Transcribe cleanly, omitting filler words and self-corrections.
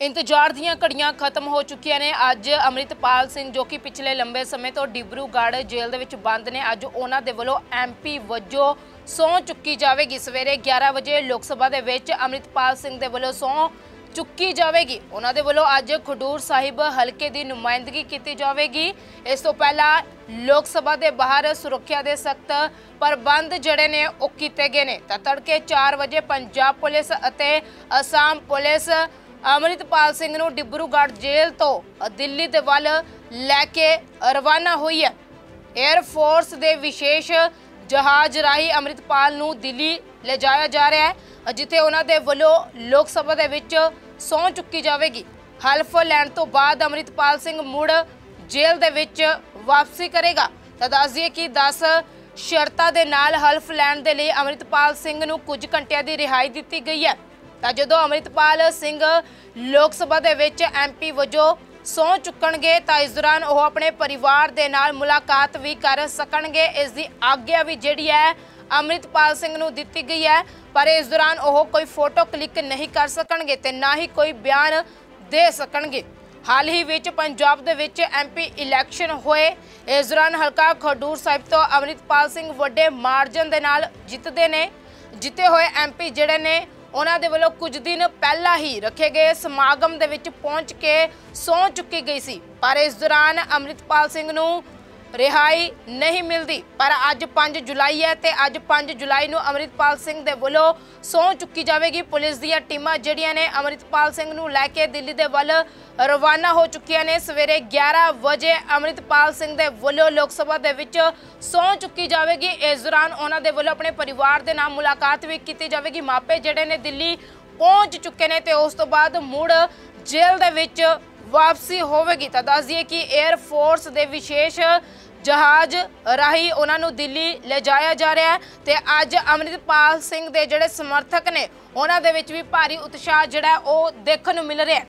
इंतजार दीयां घड़ियां खत्म हो चुकियां ने। अज अमृतपाल सिंह जो कि पिछले लंबे समय तो डिब्रूगढ़ जेल दे विच बंद ने, अज उन्हां दे वल्लों MP वजों सौं चुकी जाएगी। सवेरे 11 बजे लोक सभा दे विच अमृतपाल सिंह दे वल्लों सौं चुकी जाएगी। उन्हां दे वल्लों अज खडूर साहिब हलके की नुमाइंदगी की जाएगी। इस तो पहला लोक सभा के बाहर सुरक्षा के सख्त प्रबंध जड़े ने वो किए गए ने। तड़के 4 बजे पंजाब पुलिस अते असम पुलिस अमृतपाल सिंह नूं डिब्रूगढ़ जेल तो दिल्ली दे वल लैके रवाना हुई है। एयरफोर्स के विशेष जहाज राही अमृतपाल नूं दिल्ली ले जाया जा रहा है, जिथे उन्हां दे वल्लों लोक सभा दे विच सौं चुकी जाएगी। हल्फ लैण तो बाद अमृतपाल सिंह मुड़ जेल दे विच वापसी करेगा। तो दस दिए कि 10 शर्तां दे नाल हल्फ लैण दे लई अमृतपाल सिंह नूं कुछ घंटियां दी रिहाई दित्ती गई है। जो अमृतपाल सिंह लोक सभा दे विच MP वजों सौं चुकणगे तो इस दौरान वह अपने परिवार दे नाल मुलाकात भी कर सकणगे। इसकी आग्या भी जिहड़ी है अमृतपाल सिंह नूं दित्ती गई है, पर इस दौरान वह कोई फोटो क्लिक नहीं कर सकणगे ते ना ही कोई बयान दे सकणगे। हाल ही विच पंजाब दे विच MP इलैक्शन होए। इस दौरान हलका खडूर साहिब तो अमृतपाल सिंह वड्डे मार्जन दे नाल जितदे ने। जिते हुए MP जिहड़े ने उन्हां दे वल्लों कुछ दिन पहला ही रखे गए समागम दे विच पहुंच के सौं चुकी गई सी, पर इस दौरान अमृतपाल सिंह नूं रिहाई नहीं मिलती। पर अज 5 जुलाई है ते अज 5 जुलाई नूं अमृतपाल सिंह दे वल्लों सौं चुकी जाएगी। पुलिस दीयां टीमां जिहड़ियां ने अमृतपाल सिंह नूं लैके दिल्ली दे वल रवाना हो चुकियां ने। सवेरे 11 बजे अमृतपाल सिंह दे वल्लों लोक सभा दे विच सौं चुकी जाएगी। इस दौरान उन्हां दे वल्लों अपने परिवार दे नाल मुलाकात भी की जाएगी। मापे जिहड़े ने दिल्ली पहुंच चुके ने ते उस तो बाद मुड़ जेल दे विच वापसी होवेगी। तो दस दिए कि एयरफोर्स के विशेष जहाज राही उन्होंने दिल्ली ले जाया जा रहा है। तो अज अमृतपाल सिंह के जोड़े समर्थक ने उन्होंने भी भारी उत्साह जोड़ा वो देखने मिल रहा है।